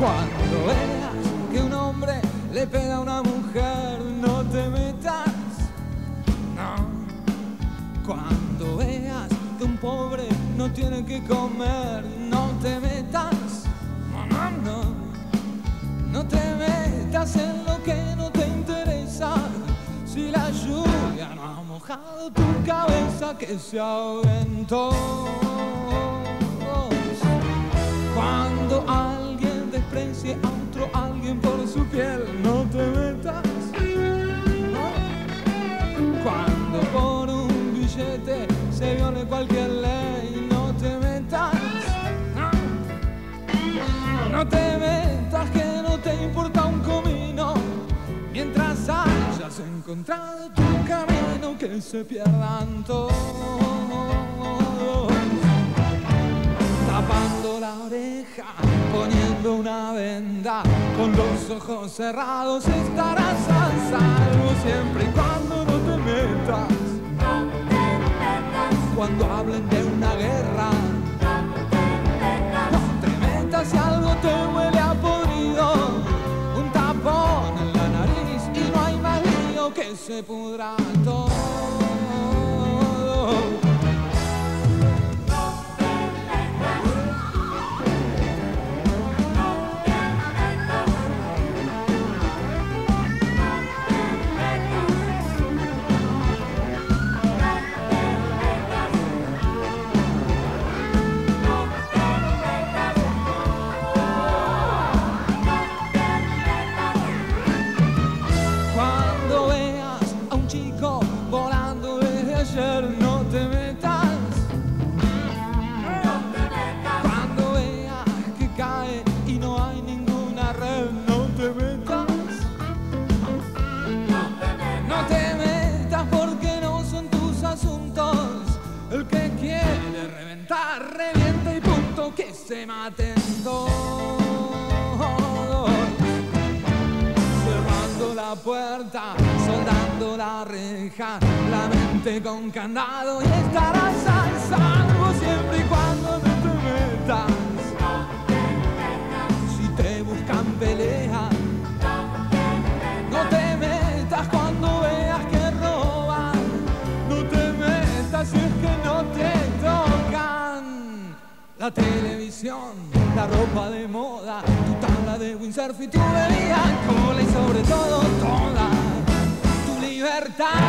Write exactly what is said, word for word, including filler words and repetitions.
Cuando veas que un hombre le pega a una mujer, no te metas, no. Cuando veas que un pobre no tiene que comer, no te metas, no, no, no. No te metas en lo que no te interesa. Si la lluvia no ha mojado tu cabeza, que se ahoguen todos. Cuando alguien desprecie a otro alguien por su piel, no te metas, no. Cuando por un billete se viole cualquier ley, no te metas, no. No te metas, que no te importa un comino mientras hayas encontrado tu camino, que se pierdan todos. Tapando la oreja, poniendo una venda, con los ojos cerrados estarás a salvo, siempre y cuando no te metas. No te metas. Cuando hablen de una guerra, no te metas. No te metas si algo te huele a podrido, un tapón en la nariz y no hay más lío, que se pudra todo. No te metas, no te metas. Cuando veas que cae y no hay ninguna red, no te metas, no te metas. No te metas porque no son tus asuntos. El que quiere reventar, revienta y punto, que se maten todos. Cerrando la puerta, soldando la reja, la mente con candado y estarás al salvo, siempre y cuando no te metas. No te metas. Si te buscan pelea, no te metas. No te metas cuando veas que roban, no te metas si es que no te tocan. La televisión, la ropa de moda, tu tabla de windsurf y tu bebida, cola y sobre todo toda tu libertad.